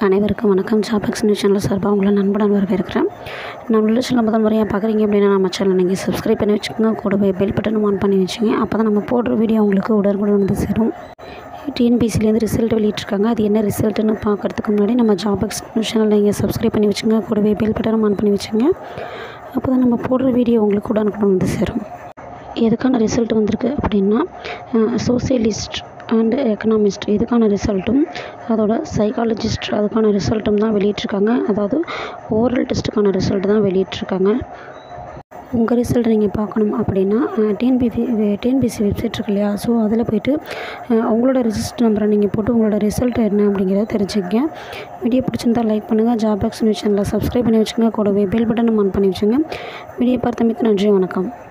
அனைவருக்கும் வணக்கம். ஜாபெக்ஸ் news channel சார்பாக உங்களை நண்புடன் வரவேற்கிறேன். நம்மளோட சேனல் முதல் முறையாக பார்க்குறீங்க அப்படின்னா நம்ம சேனலை நீங்கள் சப்ஸ்கிரைப் பண்ணி வச்சுக்கோங்க. கூடவே பெல் பட்டனும் ஆன் பண்ணி வச்சுங்க. அப்போ தான் நம்ம போடுற வீடியோ உங்களுக்கு உடனுக்குடன் வந்து சேரும். டிஎன்பிஎஸ்சிலேருந்து ரிசல்ட் வெளியிட்டிருக்காங்க. அது என்ன ரிசல்ட்டுன்னு பார்க்குறதுக்கு முன்னாடி நம்ம ஜாபெக்ஸ் நியூஸ் சேனலை நீங்கள் சப்ஸ்கிரைப் பண்ணி வச்சுங்க. கூடவே பெல் பட்டனும் ஆன் பண்ணி வச்சுங்க. அப்போ தான் நம்ம போடுற வீடியோ உங்களுக்கு உடனுக்குடன் வந்து சேரும். எதுக்கான ரிசல்ட் வந்திருக்கு அப்படின்னா சோசியலிஸ்ட் அண்ட் எக்கனாமிஸ்ட் இதுக்கான ரிசல்ட்டும் அதோட சைக்காலஜிஸ்ட் அதுக்கான ரிசல்ட்டும் தான் வெளியிட்டிருக்காங்க. அதாவது ஓரல் டெஸ்ட்டுக்கான ரிசல்ட் தான் வெளியிட்டிருக்காங்க. உங்கள் ரிசல்ட் நீங்கள் பார்க்கணும் அப்படின்னா டிஎன்பிஎஸ்சி வெப்சைட் இருக்கு இல்லையா, ஸோ அதில் போய்ட்டு உங்களோட ரிஜிஸ்டர் நம்பரை நீங்கள் போட்டு உங்களோட ரிசல்ட் என்ன அப்படிங்கிறத தெரிஞ்சுக்கங்க. வீடியோ பிடிச்சிருந்தா லைக் பண்ணுங்கள். ஜாபெக்ஸ் நியூஸ் சேனலை சப்ஸ்கிரைப் பண்ணி வச்சுங்க. கூடவே பெல் பட்டனும் ஆன் பண்ணி வச்சுங்க. வீடியோ பார்த்தமைக்கு நன்றி, வணக்கம்.